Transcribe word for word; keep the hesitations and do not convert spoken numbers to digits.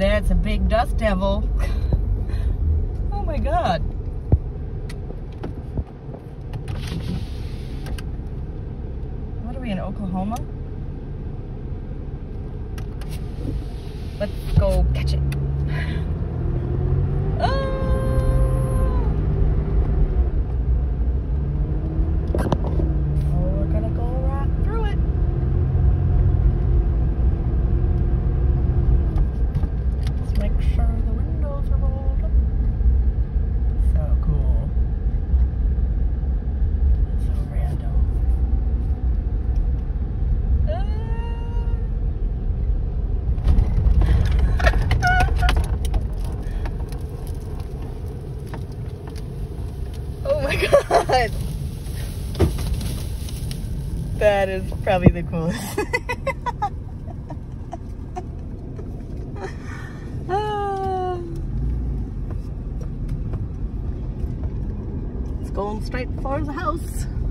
That's a big dust devil. Oh my God. What are we in, Oklahoma? Let's go catch it. Oh! God. That is probably the coolest. Ah. It's going straight for the house.